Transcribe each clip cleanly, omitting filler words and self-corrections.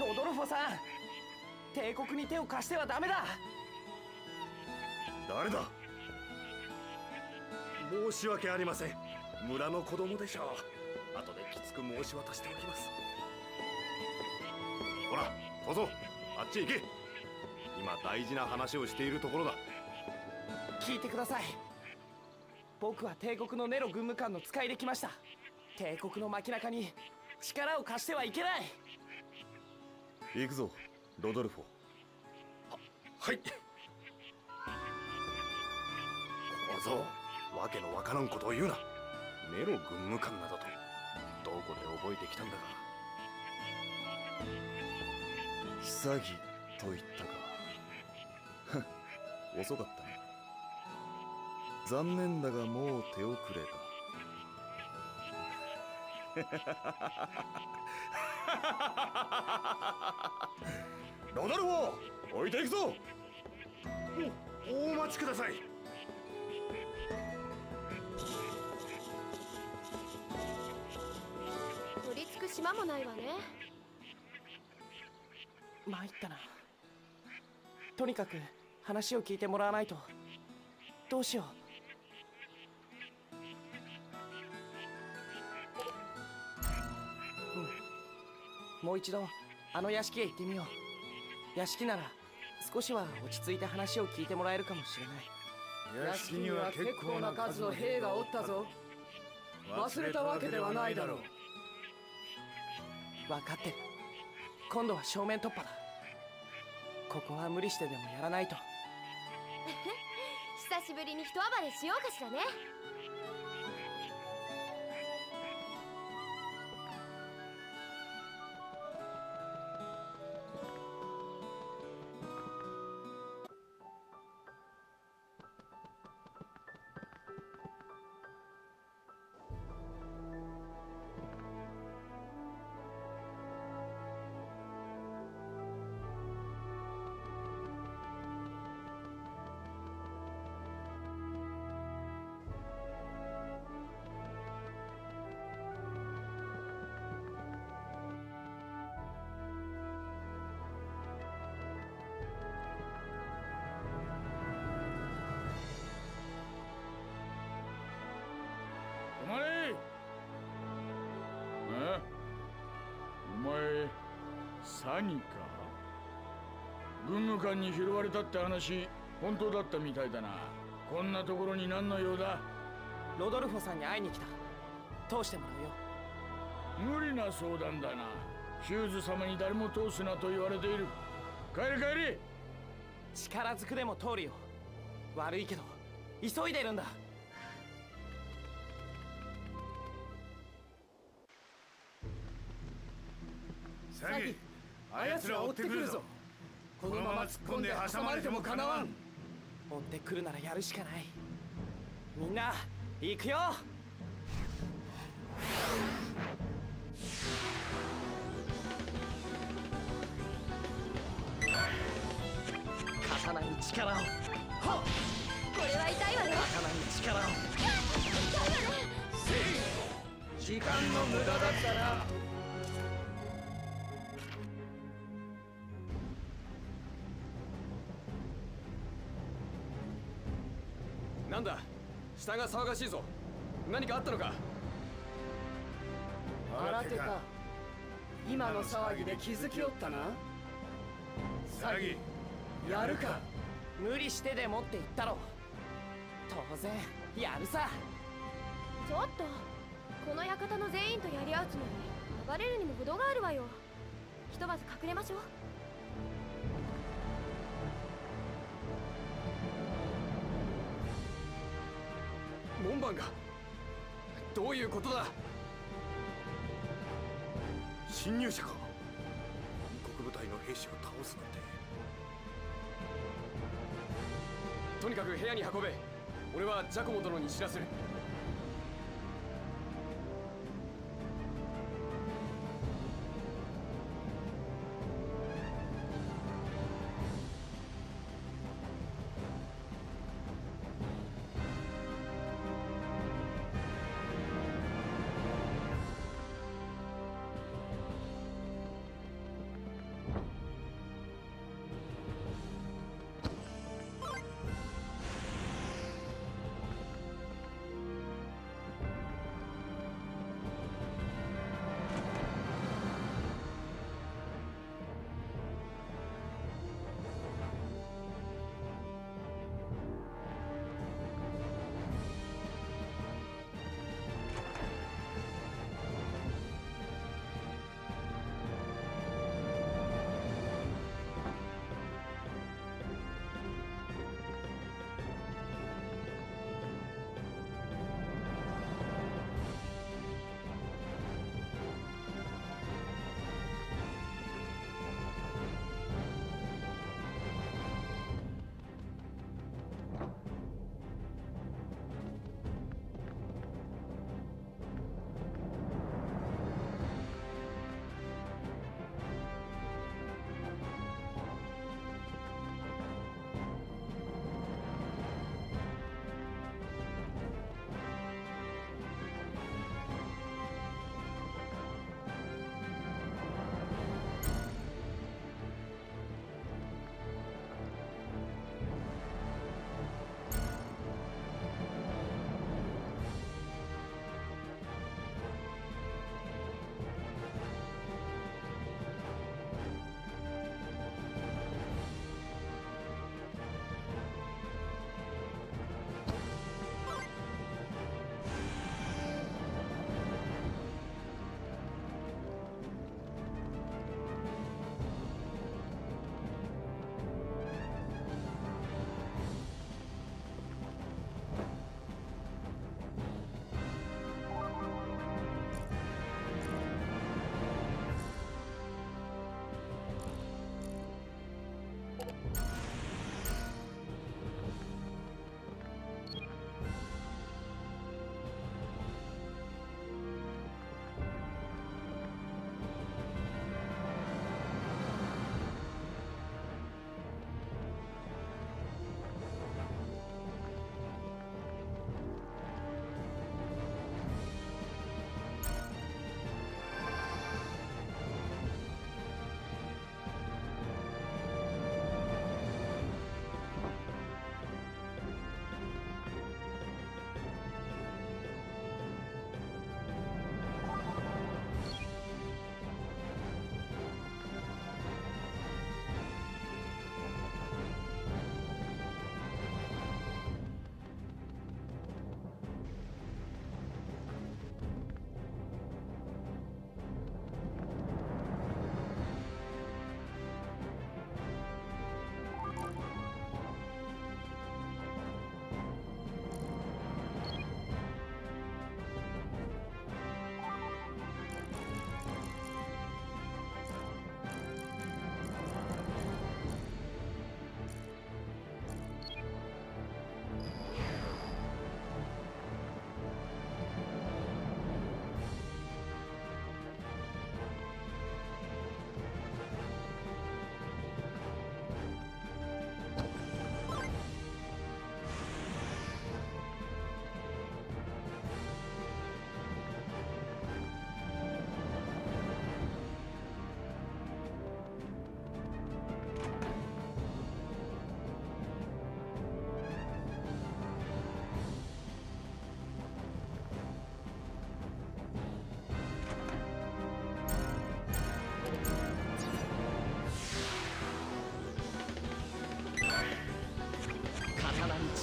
ロドルフォさん、帝国に手を貸してはダメだ。 誰だ。申し訳ありません。村の子供でしょう。後できつく申し渡しておきます。ほら小僧、あっちへ行け。今大事な話をしているところだ。 聞いてください。僕は帝国のネロ軍務官の使いで来ました。帝国の街中に力を貸してはいけない。 行くぞロドルフォ。はい。小僧、わけのわからんことを言うな。ネロ軍務官などとどこで覚えてきたんだか。 潔と言ったか。遅かったね。残念だがもう手遅れだ。 ロドルフォ、置いていくぞ。お待ちください。 取り付く島もないわね。 参ったな。とにかく話を聞いてもらわないと。どうしよう。もう一度あの屋敷へ行ってみよう。屋敷なら少しは落ち着いて話を聞いてもらえるかもしれない。 屋敷には結構な数の兵がおったぞ。忘れたわけではないだろう。 分かってる。今度は正面突破だ。ここは無理してでもやらないと。 久しぶりに一暴れしようかしらね。 止まれ。お前詐欺か。軍務官に拾われたって話本当だったみたいだな。こんなところに何の用だ。 ロドルフォさんに会いに来た。通してもらうよ。 無理な相談だな。ヒューズ様に誰も通すなと言われている。帰れ帰れ。 力ずくでも通るよ。悪いけど急いでるんだ。 サギ、あやつら追ってくるぞ。このまま突っ込んで挟まれてもかなわん。 追ってくるならやるしかない。みんな行くよ。刀に力を。はっ、 これは痛いわね。 刀に力を。 痛いわね。 時間の無駄だったな。 なんだ、下が騒がしいぞ。何かあったのか。 新手か。今の騒ぎで気づきおったな。 詐欺やるか。 無理してでもって言ったろ。当然やるさ。 ちょっと、この館の全員とやり合うつもり。暴れるにも程があるわよ。ひとまず隠れましょう。 門番が。どういうことだ。 侵入者か。異国部隊の兵士を倒すなんて。 とにかく部屋に運べ。俺はジャコモ殿に知らせる。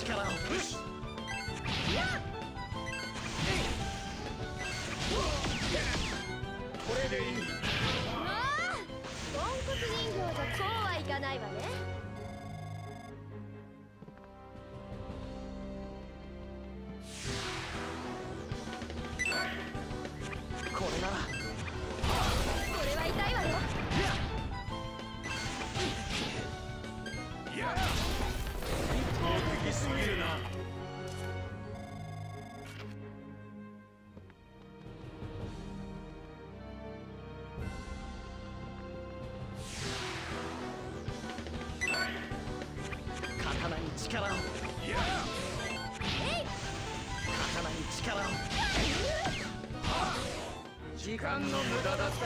力を。よし。 これでいい。 まあポンコツ人形じゃそうはいかないわね。 これならこれは痛いわよ。 一方的すぎるな。 刀に力を。刀に力を。 時間の無駄だったな。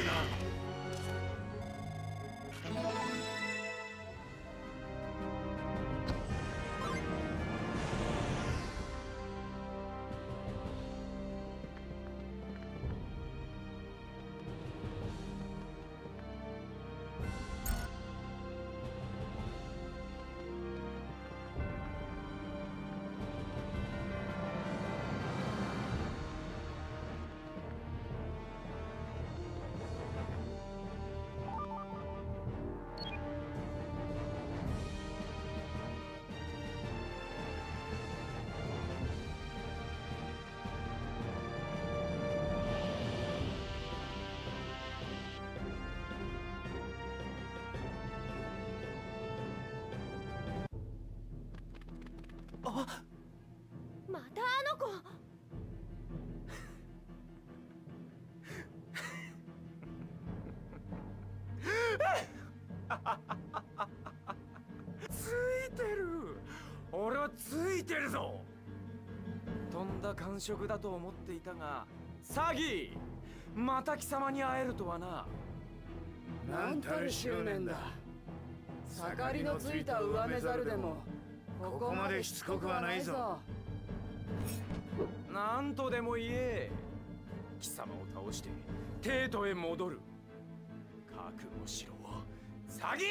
またあの子。 ついてる。俺はついてるぞ。とんだ感触だと思っていたが、サギ、また貴様に会えるとはな。 なんたる執念だ。盛りのついた上目猿でもここまでしつこくはないぞ。 なんとでも言え。貴様を倒して帝都へ戻る。覚悟しろ、サギ。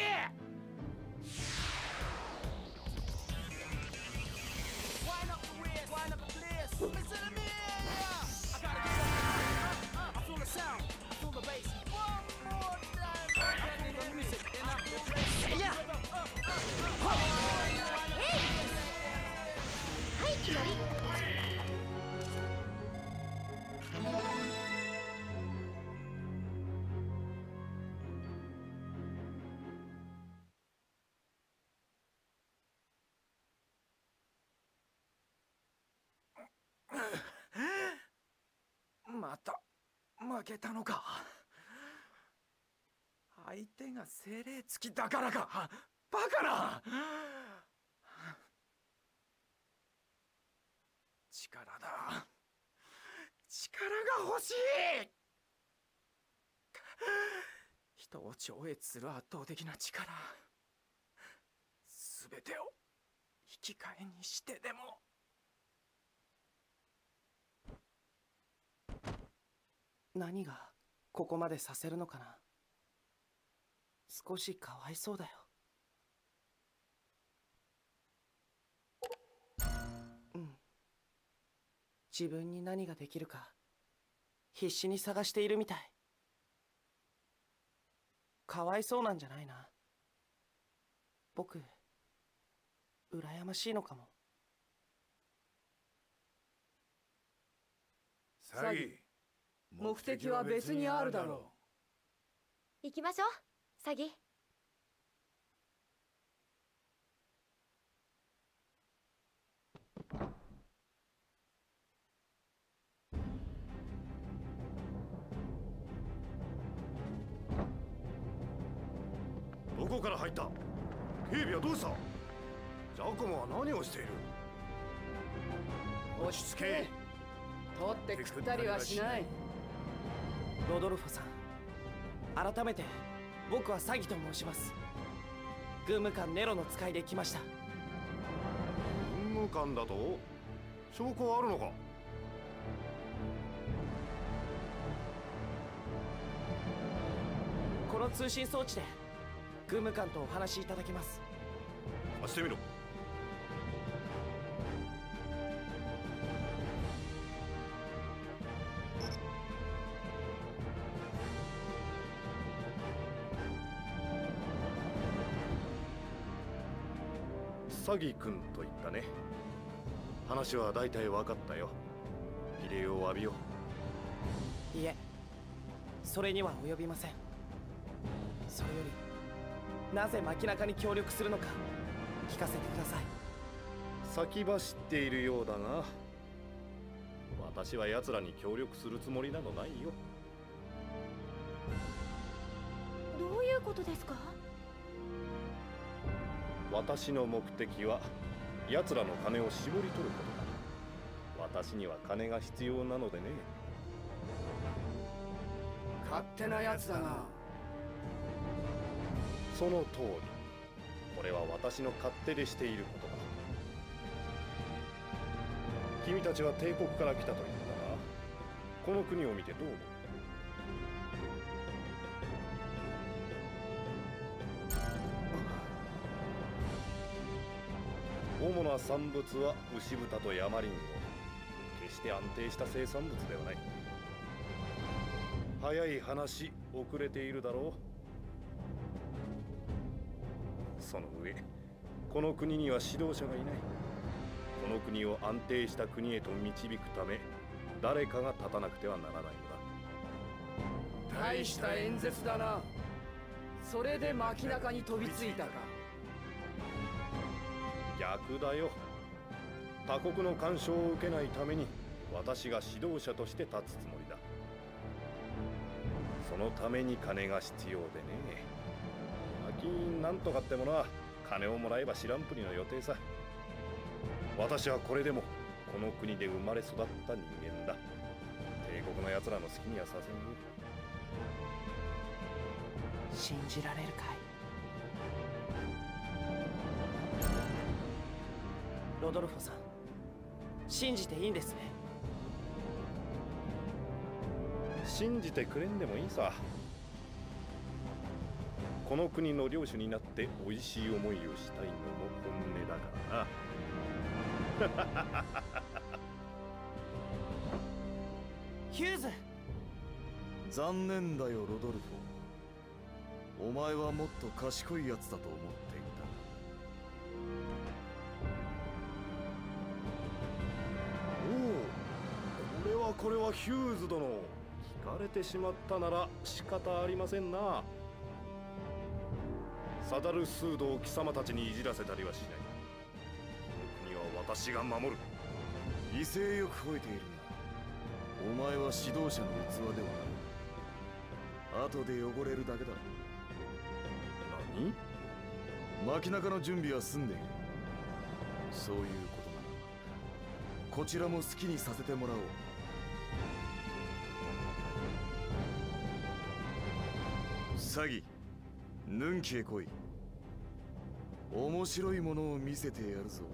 また負けたのか。相手が精霊付きだからか。バカな。力だ。力が欲しい。人を超越する圧倒的な力。すべてを引き換えにしてでも。 何がここまでさせるのかな。少しかわいそうだよ。うん。自分に何ができるか必死に探しているみたい。かわいそうなんじゃないな。僕羨ましいのかも。 サギ、目的は別にあるだろう。 行きましょう、サギ。 どこから入った？警備はどうした？ジャコモは何をしている？ 落ち着け。取って食ったりはしない。 ロドルフォさん、改めて僕はサギと申します。軍務官ネロの使いで来ました。 軍務官だと？証拠はあるのか？ この通信装置で軍務官とお話しいただけます。 貸してみろ。サギ君と言ったね。話は大体分かったよ。儀礼を浴びよう。いえ、それには及びません。それよりなぜ街中に協力するのか聞かせてください。 先走っているようだが、私は奴らに協力するつもりなどないよ。 どういうことですか？ 私の目的は奴らの金を絞り取ることだ。私には金が必要なのでね。 勝手なやつだな。 その通り。これは私の勝手でしていることだ。君たちは帝国から来たと言ったが、この国を見てどう思う？主な産物は牛豚とヤマリンゴ。決して安定した生産物ではない。早い話、遅れているだろう。その上、この国には指導者がいない。この国を安定した国へと導くため、誰かが立たなくてはならないのだ。 大した演説だな。それで街中に飛びついたか。 逆だよ。他国の干渉を受けないために私が指導者として立つつもりだ。そのために金が必要でね。金なんとかってものは金をもらえば知らんぷりの予定さ。私はこれでもこの国で生まれ育った人間だ。帝国の奴らの好きにはさせんよ。 信じられるかい？ロドルフォさん、信じていいんですね？ 信じてくれんでもいいさ。この国の領主になって美味しい思いをしたいのも本音だからな。 ヒューズ！ 残念だよ、ロドルフォ。お前はもっと賢いやつだと思っていた。おお、これはヒューズ殿。聞かれてしまったなら仕方ありませんな。サダルスードを貴様たちにいじらせたりはしない。この国は私が守る。 威勢よく吠えているが、お前は指導者の器ではない。後で汚れるだけだ。 何？ 街中の準備は済んでいる。そういうことならこちらも好きにさせてもらおう。サギ、ヌンキへ来い。面白いものを見せてやるぞ。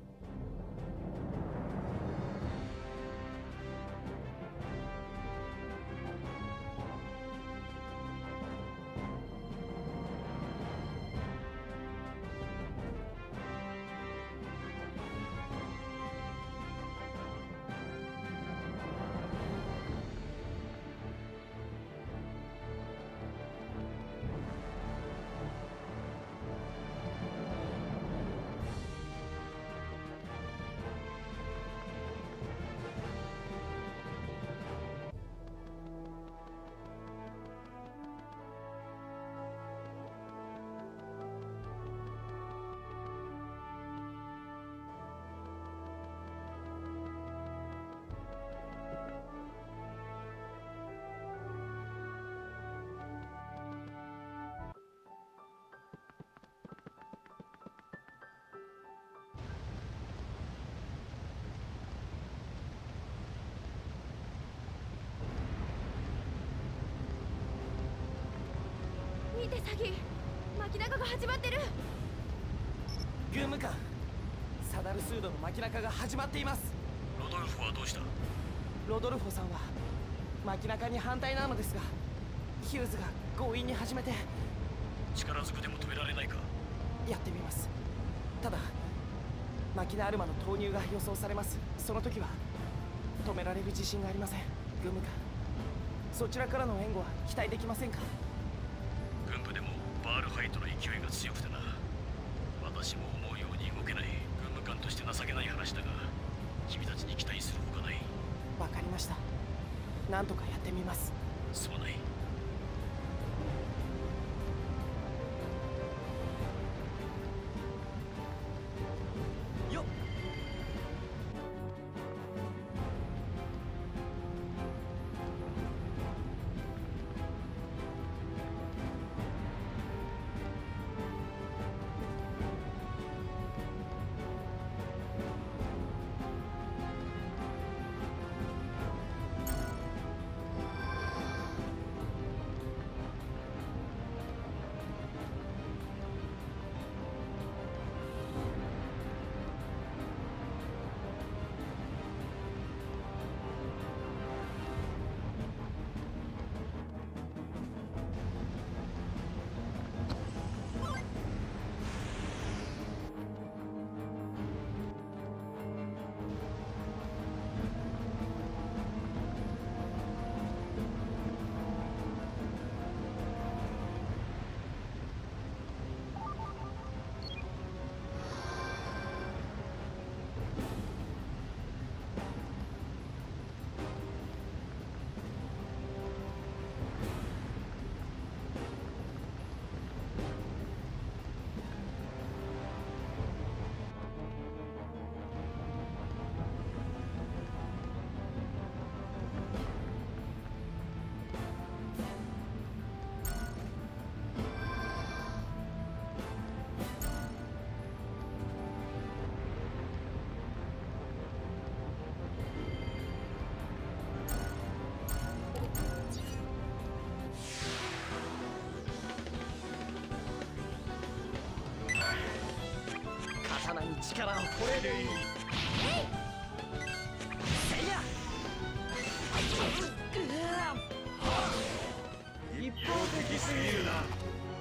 見てサギ、巻き中が始まってる。 軍務官、サダルスードの巻き中が始まっています。 ロドルフはどうした？ ロドルフォさんは巻き中に反対なのですが、ヒューズが強引に始めて。 力ずくでも止められないか？ やってみます。ただマキナアルマの投入が予想されます。その時は止められる自信がありません。軍務官、そちらからの援護は期待できませんか？ 軍部でもバールハイトの勢いが強くてな。私も思うように動けない。軍務官として情けない話だが、君たちに期待するほかない。 わかりました。なんとかやってみます。 すまない。 よっ。 力をこれでいい。せいや一方的すぎるな。